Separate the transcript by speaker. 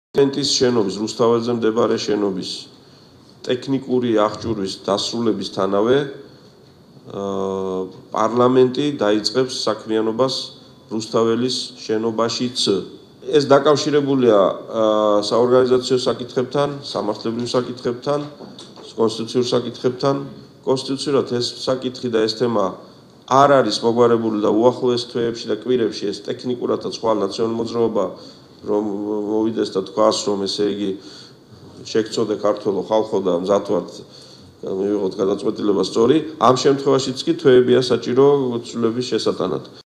Speaker 1: Parlamentis შენობის, რუსთაველზე მდებარე შენობის ტექნიკური აღჭურვის დასრულებისთანავე პარლამენტი დაიწყებს საქმიანობას რუსთაველის შენობაშიც. ეს დაკავშირებულია საორგანიზაციო საკითხებთან, სამართლებრივ საკითხებთან, კონსტიტუციურ საკითხებთან. კონსტიტუციურად ეს საკითხი და ეს თემა არ არის მოგვარებული და უახლოეს თვეებში და კვირებში ეს ტექნიკურად და სხვა ნაციონალური მოძრაობა რომ მოვიდეს და თქვას რომ ესე იგი შეგწოდე ქართველო ხალხო და მზად ვართ მივიღოთ გადაწყვეტილება სწორი. ამ შემთხვევაშიც კი თვეებია საჭირო ცვლილების შესატანად.